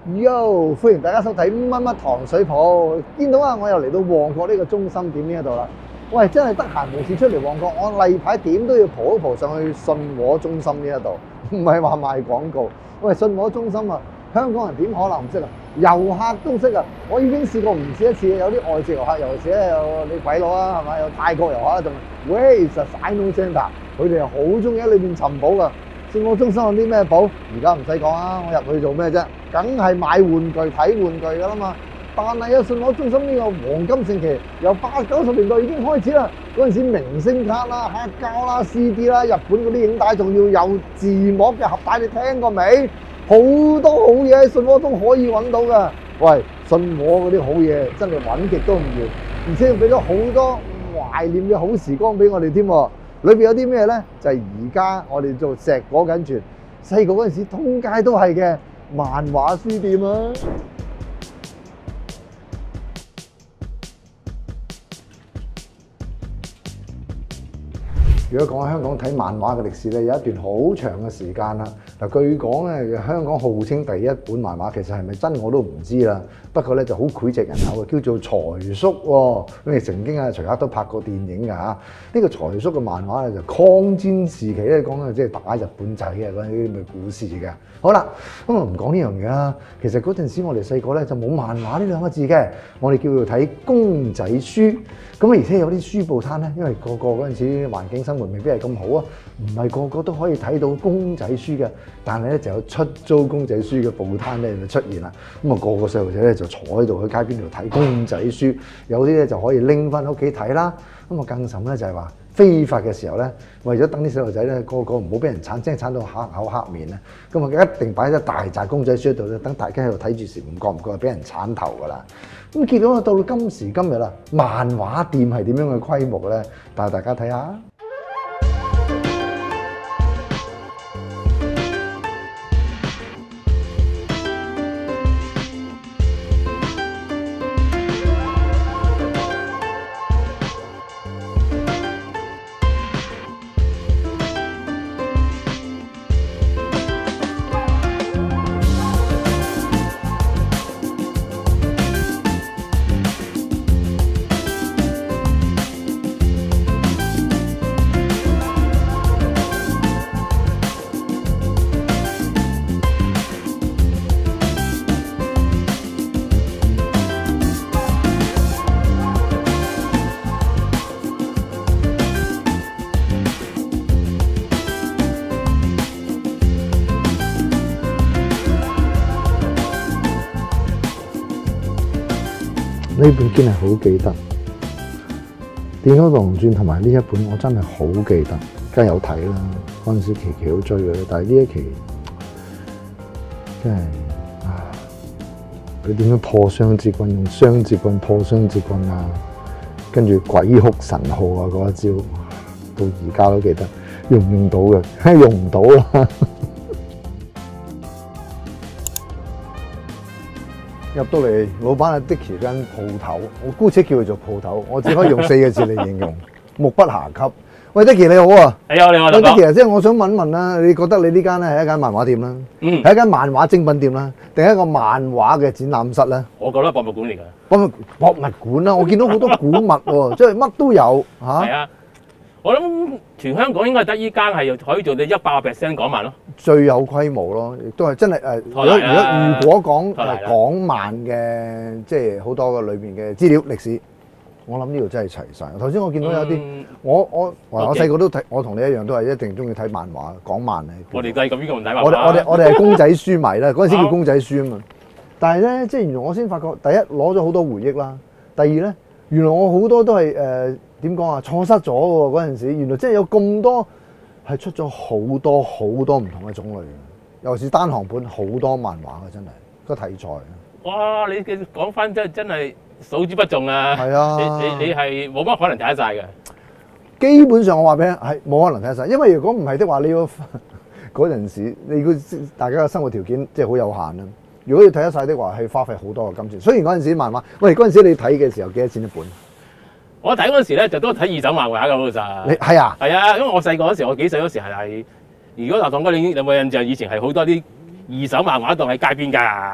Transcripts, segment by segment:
Yo， 歡迎大家收睇乜乜糖水鋪。見到啊，我又嚟到旺角呢個中心點呢一度啦。喂，真係得閒無事出嚟旺角，我例牌點都要蒲一蒲上去信和中心呢一度，唔係話賣廣告。喂，信和中心啊，香港人點可能唔識啊？遊客都識啊！我已經試過唔止一次，有啲外籍遊客，尤其是咧有你鬼佬啊，係咪？有泰國遊客啦，仲喂實曬 no center， 佢哋係好中意喺裏邊尋寶噶。信和中心有啲咩寶？而家唔使講啦，我入去做咩啫？梗係買玩具睇玩具噶啦嘛。但係啊，信和中心呢個黃金盛期由80、90年代已經開始啦。嗰陣時明星卡啦、黑膠啦、CD 啦、日本嗰啲影帶仲要有字幕嘅盒帶，你聽過未？好多好嘢喺信和中可以揾到噶。喂，信和嗰啲好嘢真係揾極都唔完，而且俾咗好多懷念嘅好時光俾我哋添。裏邊有啲咩咧？就係而家我哋做碩果僅存，細個嗰陣時通街都係嘅漫畫書店啊！如果講香港睇漫畫嘅歷史咧，有一段好長嘅時間啦。嗱，據講咧，香港號稱第一本漫畫，其實係咪真我都唔知啦。不過咧就好膾炙人口嘅，叫做財叔喎。咁你曾經啊，徐克都拍過電影㗎嚇。呢個財叔嘅漫畫咧就抗戰時期咧講嘅，即係打日本仔嘅嗰啲咁嘅故事嘅。好啦，咁我唔講呢樣嘢啦。其實嗰陣時我哋細個咧就冇漫畫呢兩個字嘅，我哋叫做睇公仔書。咁而且有啲書報攤咧，因為個嗰陣時環境生活未必係咁好啊，唔係個個都可以睇到公仔書嘅。但係咧就有出租公仔書嘅報攤咧就出現啦。咁啊個個細路仔咧就坐喺度喺街邊度睇公仔書，有啲咧就可以拎翻屋企睇啦。咁啊更甚咧就係話非法嘅時候咧，為咗等啲細路仔咧個個唔好俾人鏟，即係鏟到黑口黑面咧，咁啊一定擺咗大紮公仔書喺度咧，等大家喺度睇住時唔覺俾人鏟頭噶啦。咁見到到今時今日啦，漫畫店係點樣嘅規模咧？帶大家睇下。呢本真係好記得，《電腦狼傳》同埋呢一本我真係好記得，梗係有睇啦。嗰陣時期期好追嘅，但係呢一期真係佢點樣破雙節棍，用雙節棍破雙節棍啊，跟住鬼哭神號啊嗰一招，到而家都記得，用唔用到嘅？用唔到啦。入到嚟，老闆係 Dicky 間鋪頭，我姑且叫佢做鋪頭，我只可以用4個字嚟形容，目不暇給。喂 ，Dicky 你好啊！ 你好，你好。 喂 ，Dicky 即係我想問啦，你覺得你呢間咧係一間漫畫店啦，係一間漫畫精品店啦，定係一個漫畫嘅展覽室咧？ 我覺得博物館嚟㗎。 博物館啦，我見到好多古物喎，即係乜都有嚇。 係啊，我諗全香港應該係得依間係可以做到100% 港漫咯。 最有規模咯，亦都係真係誒。如果講港漫嘅，即係好多個裏邊嘅資料歷史，我諗呢度真係齊晒。頭先我見到有啲，我細個都睇，我同你一樣都係一定中意睇漫畫，港漫嚟。 我哋都係咁呢個唔睇漫畫。我哋係公仔書迷啦，嗰陣時叫公仔書啊嘛。但係咧，即係原來我先發覺，第一攞咗好多回憶啦，第二咧，原來我好多都係點講啊，錯失咗喎嗰陣時，原來真係有咁多。係出咗好多唔同嘅種類嘅，尤其是單行本好多漫畫嘅，真係個題材。 哇！你嘅講翻真係數之不盡啊！ 係啊， 你係冇乜可能睇得晒嘅。 基本上我話俾你係冇可能睇得晒，因為如果唔係的話，你要嗰陣時你大家嘅生活條件即係好有限啦。如果要睇得晒的話，係花費好多嘅金錢。雖然嗰陣時漫畫，喂嗰陣時你睇嘅時候幾多錢一本？ 我睇嗰陣時咧就都睇二手漫畫㗎老實。 你係啊？係啊，因為我細個嗰時，我幾歲嗰時如果劉棠哥你有冇印象？以前係好多啲二手漫畫檔喺街邊㗎。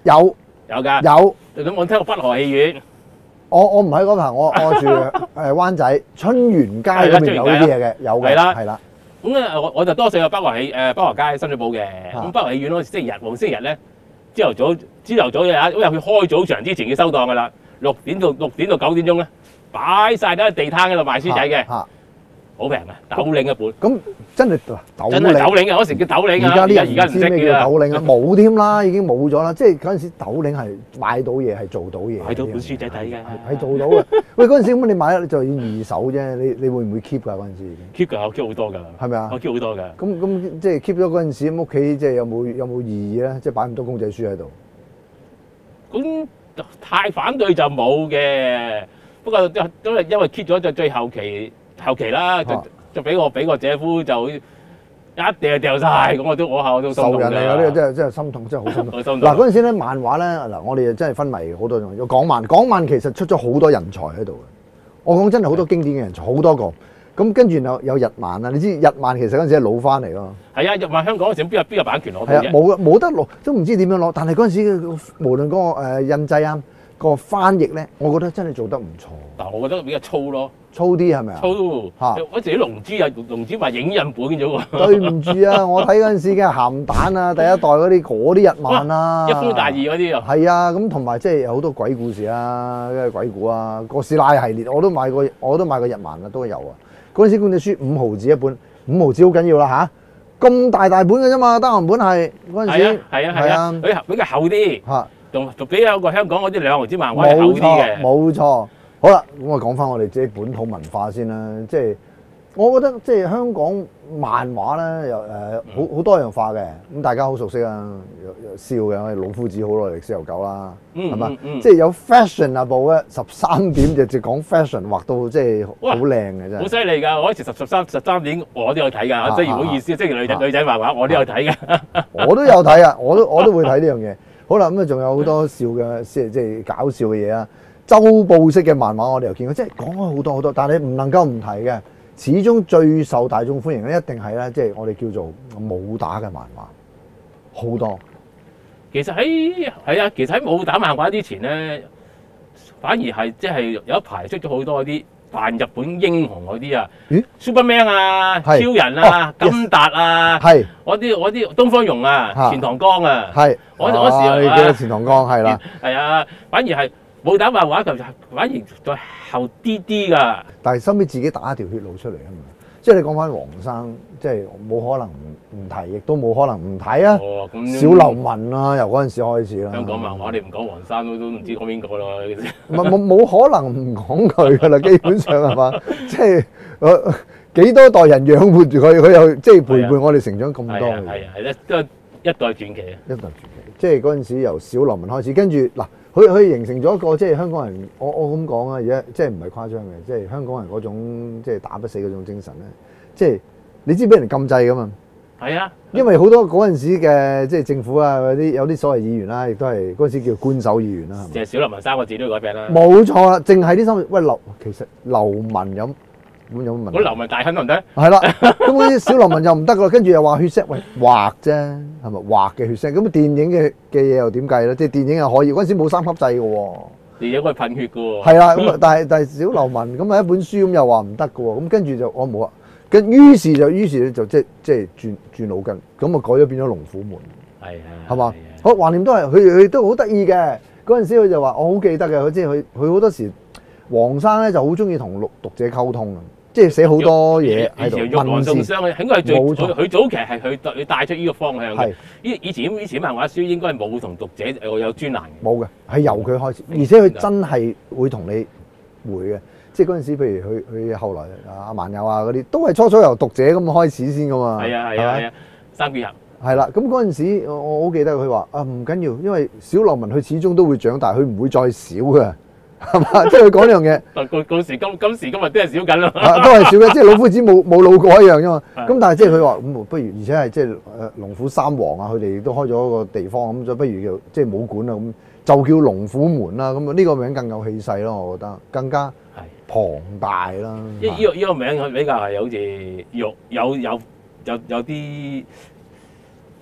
有有㗎。 有， 你有冇聽過北河戲院？ 我唔喺嗰排，我住灣仔春園街嗰邊有呢啲嘢嘅，有嘅， 係啦係啦， 咁咧我就多數有北河街新水埗嘅。 啊咁北河戲院嗰星期日黃星期日咧，朝頭早因為佢開早場之前要收檔㗎啦，6點到9點鐘咧，擺晒喺地攤嗰度賣書仔嘅， 嚇好平嘅，斗領一本。 咁真係斗真係斗領。 領嘅，嗰時叫斗領啊！ 而家啲人而家唔識唔知咩叫叫啦。 斗領啊，冇添啦，已經冇咗啦。即係嗰陣時斗領係買到嘢，係做到嘢。 買到本書仔睇嘅， 係做到嘅。喂，嗰陣時咁你買就要二手啫，你會唔會 keep 㗎嗰陣時已經？ keep 㗎，我 keep 好多㗎。 係咪啊我 keep 好多㗎。 咁即係 keep 咗嗰陣時，咁屋企即係有冇意義咧？即係擺咁多公仔書喺度。 咁太反對就冇嘅，不過因為 keep 咗就最後期啦，就俾我姐夫就一掉晒，咁我都心痛受人嚟㗎，呢個㗎。 真係心痛，真係好心痛。 好心痛嗱嗰陣時咧，漫畫咧嗱，我哋真係昏迷好多種。有港漫其實出咗好多人才喺度嘅。我講真係好多經典嘅人才，好多個。咁跟住有日漫啊，你知日漫其實嗰陣時係老翻嚟咯。 係啊，日漫香港嗰時邊有版權攞到係啊， 啫？ 冇得攞，都唔知點樣攞。但係嗰陣時無論嗰個印製啊，個翻譯咧，我覺得真係做得唔錯。 但我覺得比較粗咯， 粗啲係咪啊？ 粗。 嚇嗰時啲龍珠話影印本嘅啫喎。 對唔住啊，我睇嗰陣時嘅鹹蛋啊，第一代嗰啲日漫啊， 一夫大義嗰啲啊。 係啊，咁同埋即係有好多鬼故事啊，鬼故啊，哥斯拉系列我都買過日漫啊，都有啊。嗰陣時公仔書5毫子一本，5毫子好緊要啦嚇，咁大本嘅啫嘛，單行本係嗰陣時。 係啊，佢比較厚啲。 嚇， 仲比有個香港嗰啲2毫子漫畫係厚冇啲嘅。 錯冇錯。好啦，咁我講翻我哋自己本土文化先啦，即係我覺得即係香港漫畫咧又好多樣化嘅，咁大家好熟悉啊，有笑嘅，我哋老夫子好耐歷史悠久啦，係嘛？即係有 fashionable 嘅13點就講 fashion 畫到即係好靚嘅真係。 好犀利㗎！我嗰時13點我都有睇㗎，即係唔好意思，即係女仔漫畫我都有睇㗎。 我都有睇啊，我都會睇呢樣嘢。好啦，咁啊仲有好多笑嘅，即係搞笑嘅嘢啊！周報式嘅漫畫我哋又見過，即係講開好多，但係你唔能夠唔提嘅，始終最受大眾歡迎咧，一定係咧，即係我哋叫做武打嘅漫畫，好多。 其實喺武打漫畫之前咧，反而係即係有一排出咗好多啲扮日本英雄嗰啲啊，Superman 啊，超人啊，金達啊， 係嗰啲東方龍啊，錢塘江啊， 係嗰時你記得錢塘江係啦， 係啊，反而係。武打漫畫就反而再後啲㗎， 但係收尾自己打一條血路出嚟啊嘛！即係你講翻黃生，即係冇可能唔提，亦都冇可能唔睇啊！小流民啊，由嗰陣時開始啦。 香港漫畫你唔講黃生都唔知講邊個咯。 冇可能唔講佢㗎啦，基本上係嘛？即係幾多代人養活住佢，佢又即係陪伴我哋成長咁多。 係都一代傳奇啊！ 一代傳奇，即係嗰陣時由小流民開始，跟住嗱。佢形成咗一個即係香港人，我咁講啊，而家即係唔係誇張嘅，即係香港人嗰種即係打不死嗰種精神咧，即係你知俾人禁制噶嘛？ 係啊， 因為好多嗰陣時嘅即係政府啊，有啲所謂議員啦，亦都係嗰陣時叫官守議員啦，係咪？ 即係小流民3個字都要改名啦。 冇錯啦，淨係啲心喂其實流民有乜問題？ 嗰流民大亨得唔得？ 係啦，咁嗰啲小流民又唔得㗎，跟住又話血腥，喂畫啫，係咪畫嘅血腥？咁電影嘅嘢又點計咧？即係電影又可以，嗰陣時冇3級制嘅喎。 電影可以噴血嘅喎。 係啦，咁但係小流民咁啊一本書咁又話唔得嘅喎，咁跟住就我冇啊，於是就即係轉腦筋，咁啊改咗變咗龍虎門。係嘛？好橫掂都係佢都好得意嘅。嗰陣時佢就話我好記得嘅，佢即係佢好多時黃生咧就好中意同讀者溝通啊。即係寫好多嘢喺度， 文字應該係冇錯。 佢早期係佢帶出呢個方向嘅。以前漫畫書應該係冇同讀者有專欄嘅。 冇嘅，係由佢開始，而且佢真係會同你回嘅。即係嗰陣時，譬如佢後來阿萬友啊嗰啲，都係初由讀者咁開始先噶嘛。 係啊，三劍俠。 係啦，咁嗰陣時我好記得佢話唔緊要，因為小流民佢始終都會長大，佢唔會再少嘅。係嘛？即係佢講呢樣嘢。 今時今日都係少緊咯。 都係少嘅，即係老夫子冇老過一樣啫嘛。咁但係即係佢話咁，不如而且係即係龍虎三王啊，佢哋都開咗一個地方咁，就不如叫即係武館啊咁，就叫龍虎門啦。咁呢個名更有氣勢咯，我覺得更加龐大啦。 呢個名佢比較係好似有啲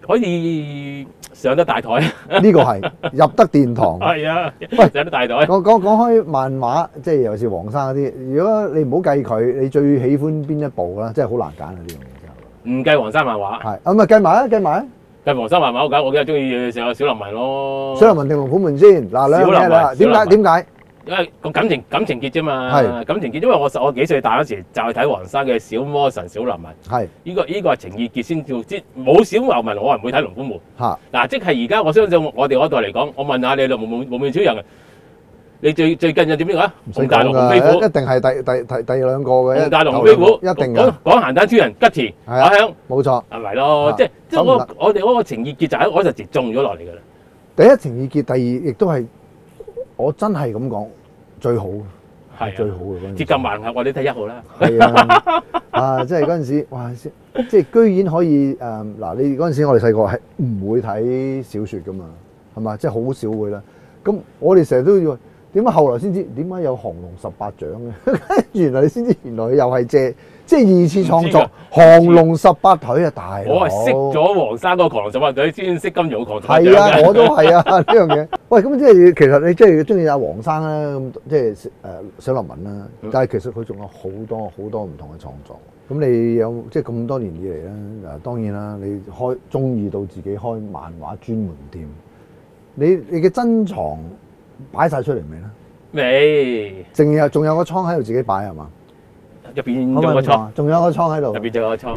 可以上得大台， 呢個係入得殿堂。 係啊， 喂上得大台。 講開漫畫，即係尤其是黃生嗰啲，如果你唔好計佢，你最喜歡邊一部啦？真係好難揀啊！呢樣嘢真係。 唔計黃山漫畫， 係咁啊，計埋啊，計埋啊！ 計黃山漫畫，我梗係中意上小林文咯。 小林文定龍虎門先嗱，兩樣嘢啦。點解？ 因為個感情結啫嘛， 係感情結。因為我幾歲大嗰時就係睇黃生嘅小魔神小林文， 係呢個係情意結先叫，即冇小流民我係唔會睇龍虎門。 嚇嗱，即係而家我相信我哋嗰代嚟講，我問下你無面超人，你最近又點樣啊？紅大龍、紅飛虎， 一定係第兩個嘅。 紅大龍、紅飛虎， 一定嘅。 講鹹蛋超人吉田阿香， 冇錯， 係咪咯？即係我哋嗰個情意結就喺嗰陣時種咗落嚟㗎啦。 第一情意結，第二亦都係我真係咁講最好，係最好嘅嗰陣時。 接近萬合，我哋睇1號啦。 係啊，即係嗰陣時，哇！即係居然可以嗱，你嗰陣時我哋細個係唔會睇小説㗎嘛，係嘛？即係好少會啦。咁我哋成日都要點解後來先知點解有降龍18掌嘅？原來你先知，原來又係借即係二次創作降龍18腿啊！大佬， 我係識咗黃生嗰個降龍18腿先識金庸降龍18掌係啊，我都係啊呢樣嘢。喂，咁即係其實你即係中意阿黃生啦，咁即係小林文啦，但係其實佢仲有好多唔同嘅創作。咁你有即係咁多年以嚟咧，嗱當然啦，你中意到自己開漫畫專門店，你嘅珍藏擺晒出嚟未咧？ 未， 仲有個倉喺度自己擺係嘛？ 入邊有個倉， 仲有個倉喺度。 入邊仲有個倉。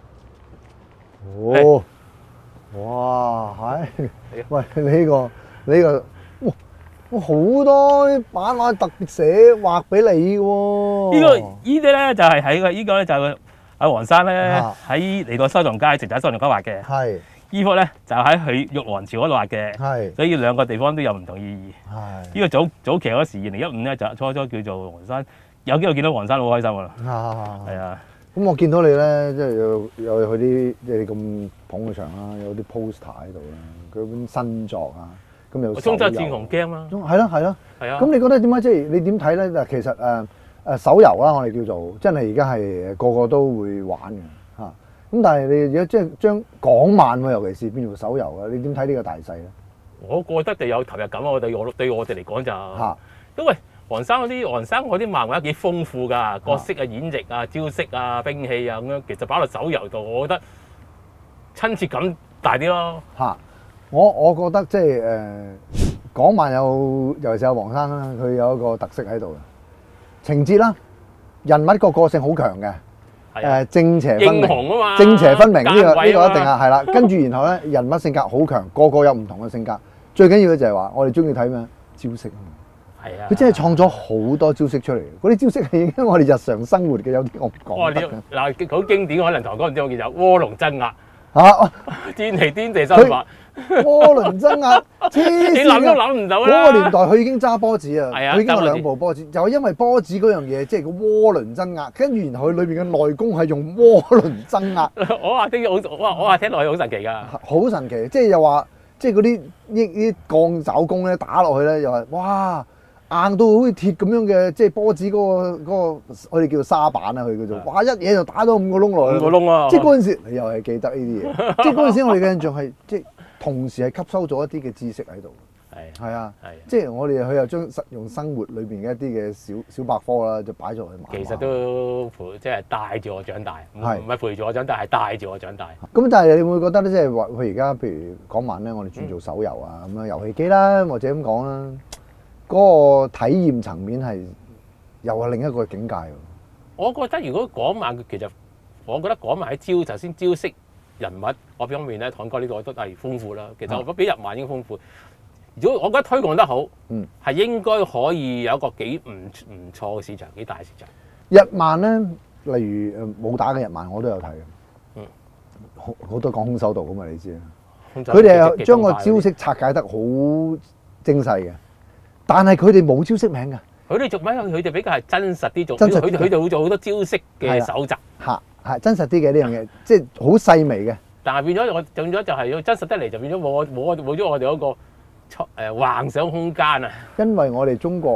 哦，哇，係，喂，呢個，哇，好多版畫特別寫畫俾你喎。 呢啲咧就係喺呢個咧就係阿黃生咧喺嚟到收藏街，直仔收藏街畫嘅。係。呢幅咧就喺佢玉皇朝嗰度畫嘅。係。所以兩個地方都有唔同意義。係。呢個早期嗰時2015咧就初叫做黃生，有機會見到黃生好開心㗎啦。係啊。咁我見到你咧，即係有佢啲即係你咁捧佢場啦，有啲 poster 喺度啦，佢本新作啊，咁有中州戰紅 game 啦，係咯。係啊。咁你覺得點解即係你點睇咧？嗱，其實手遊啦，我哋叫做真係而家係個個都會玩嘅嚇。咁但係你而家即係將港漫喎，尤其是變做手遊啊，你點睇呢個大勢咧？我覺得就有投入感啊！對我哋嚟講就嚇，因為黃生嗰啲漫畫幾豐富㗎，角色啊、演繹啊、招式啊、兵器啊咁樣，其實擺落手遊度，我覺得親切感大啲咯。嚇，我覺得即係港漫尤其是有黃生啦，佢有一個特色喺度嘅情節啦，人物個性好強嘅，正邪分明，英雄啊嘛，正邪分明呢個一定係啦。跟住然後咧，人物性格好強，個個有唔同嘅性格。最緊要嘅就係話，我哋中意睇咩招式啊嘛。係啊！佢真係創咗好多招式出嚟，嗰啲招式係影響我哋日常生活嘅，有啲我唔講得嘅。嗱，好經典，可能台灣唔知我見有窩龍爭壓嚇，天地心法，窩輪爭壓，你諗都諗唔到啦！嗰個年代佢已經揸波子啊，佢已經有2部波子，就係因為波子嗰樣嘢，即係個窩輪爭壓，跟住然後佢裏邊嘅內功係用窩輪爭壓。我話聽落去好神奇㗎，好神奇！即係又話，即係嗰啲鋼爪功咧打落去咧，又係哇！硬到好似鐵咁樣嘅，即係波子嗰個，我哋叫做沙板啊，佢叫做，哇！一嘢就打到5個窿落去，5個窿啊！即係嗰陣時，你又係記得呢啲嘢。即係嗰陣時，我哋嘅印象係，即係同時係吸收咗一啲嘅知識喺度。係啊，即係我哋佢又將實用生活裏邊嘅一啲嘅小百科啦，就擺咗落去漫畫。其實都即係帶住我長大，唔係陪住我長大，係帶住我長大。咁但係你會覺得咧，即係話佢而家譬如講漫咧，我哋轉做手遊啊，咁樣遊戲機啦，或者咁講啦。嗰個體驗層面係又係另一個境界喎。我覺得如果港漫其實，我覺得港漫喺頭先招式人物嗰方面咧，堂哥呢個都係豐富啦。其實我覺得比日漫已經豐富。如果我覺得推廣得好，係應該可以有一個幾唔錯嘅市場，幾大市場。日漫咧，例如武打嘅日漫，我都有睇嘅。好多講空手道㗎嘛，你知啊。佢哋係將個招式拆解得好精細嘅。但係佢哋冇招式名㗎，佢哋做咩？佢哋比較係真實啲做，佢哋會做好多招式嘅搜集，係真實啲嘅呢樣嘢，即係好細微嘅。但係變咗就係要真實得嚟，就變咗冇咗我哋嗰個幻想空間啊！因為我哋中國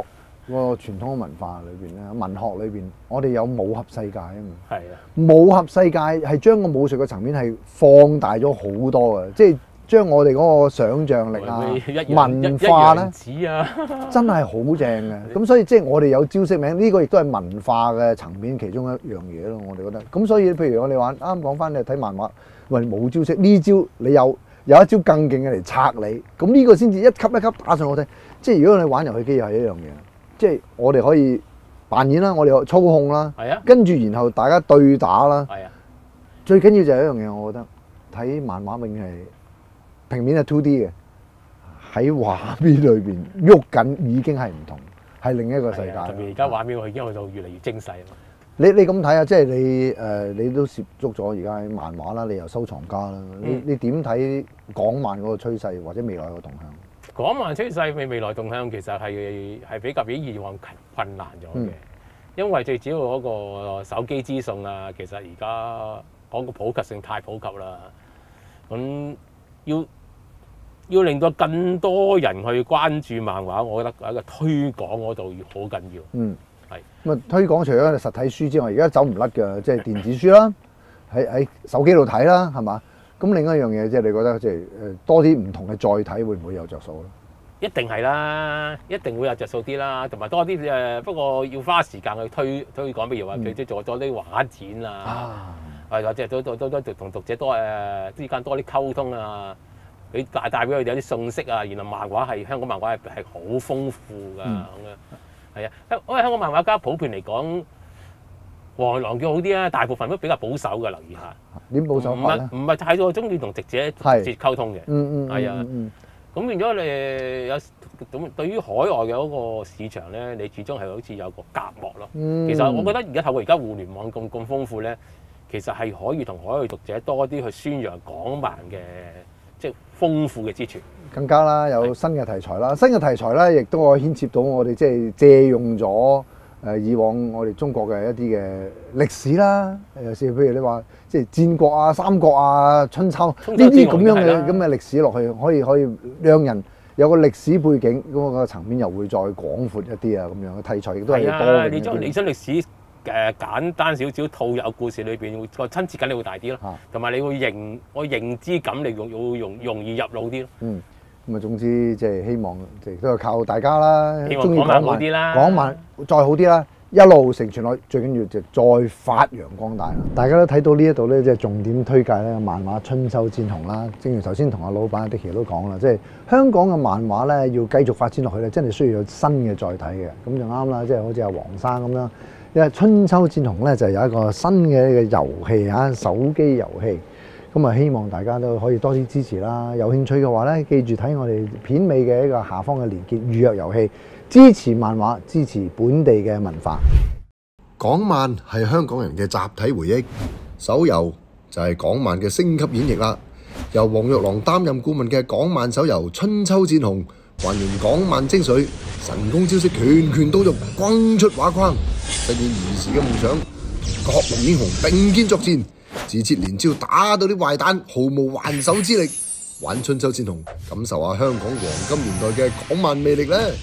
個傳統文化裏邊咧，文學裏邊，我哋有武俠世界啊嘛。 係啊， 武俠世界係將個武術嘅層面係放大咗好多嘅，即係將我哋嗰個想像力啊、文化咧，真係好正嘅。咁所以即係我哋有招式名，呢個亦都係文化嘅層面其中一樣嘢咯。我哋覺得。咁所以譬如我哋話啱講翻你睇漫畫，喂冇招式，呢招你有一招更勁嘅嚟拆你，咁呢個先至一級一級打上我睇。即係如果你玩遊戲機又係一樣嘢，即係我哋可以扮演啦，我哋操控啦，跟住然後大家對打啦。最緊要就係一樣嘢，我覺得睇漫畫永遠係平面係 2D 嘅，喺畫面裏邊喐緊已經係唔同，係另一個世界。 特別而家畫面我已經去到越嚟越精細啊嘛。 你咁睇啊，即係你都涉足咗而家漫畫啦，你又收藏家啦，你點睇港漫嗰個趨勢或者未來個動向？ 港漫趨勢未來動向其實係比較比以往困難咗嘅，因為最主要嗰個手機資訊啊，其實而家嗰個普及性太普及啦，咁要令到更多人去關注漫畫，我覺得喺個推廣嗰度好緊要。係咁啊！推廣除咗實體書之外，而家走唔甩嘅，即係電子書啦，喺手機度睇啦，係嘛？咁另一樣嘢即係你覺得即係多啲唔同嘅載體會唔會有着數咧？ 一定係啦，一定會有着數啲啦，同埋多啲不過要花時間去推廣，譬如話佢即係做咗啲畫展啊，或者都同讀者多之間多啲溝通啊，佢帶俾佢哋有啲信息啊。原來漫畫香港漫畫係好豐富㗎咁樣，係啊，因為香港漫畫家普遍嚟講，黃狼叫好啲啊，大部分都比較保守嘅，留意下。 點保守法咧？ 唔係太過中意同讀者直接溝通嘅。係啊。咁變咗你有咁對於海外嘅嗰個市場咧，你始終係好似有個隔膜咯。其實我覺得而家透過而家互聯網咁豐富咧，其實係可以同海外讀者多啲去宣揚港漫嘅即係豐富嘅之處。更加啦，有新嘅題材啦，新嘅題材咧，亦都可以牽涉到我哋即係借用咗以往我哋中國嘅一啲嘅歷史啦，尤其是譬如你話即係戰國啊、三國啊、春秋呢啲咁樣嘅歷史落去，可以讓人有個歷史背景，咁個層面又會再廣闊一啲啊，咁樣嘅題材亦都係多嘅。 你將歷史簡單少少套入故事裏邊，個親切感你會大啲咯，同埋你會認知感你會容易入腦啲咯。 咁啊，總之即係希望，都係靠大家啦。 希望港漫好啲啦， 港漫再好啲啦，一路承傳落，最緊要就再發揚光大啦。大家都睇到呢一度咧，即係重點推介咧漫畫《春秋戰雄》啦。正如頭先同阿老闆的奇都講啦，即係香港嘅漫畫咧要繼續發展落去咧，真係需要有新嘅載體嘅。咁就啱啦，即係好似阿黃生咁樣，因為《春秋戰雄》咧就有一個新嘅一個遊戲啊，手機遊戲。咁啊，希望大家都可以多啲支持啦。有興趣嘅話咧，記住睇我哋片尾嘅一個下方嘅連結預約遊戲，支持漫畫，支持本地嘅文化。 港漫係香港人嘅集體回憶，手遊就係港漫嘅升級演繹啦。由黃玉郎擔任顧問嘅港漫手遊《春秋戰雄》，還原港漫精髓，神功招式拳拳到肉，轟出畫框，實現兒時嘅夢想，同各路英雄並肩作戰。自設連招打到啲壞蛋毫無還手之力，玩春秋戰雄，感受下香港黃金年代嘅港漫魅力咧！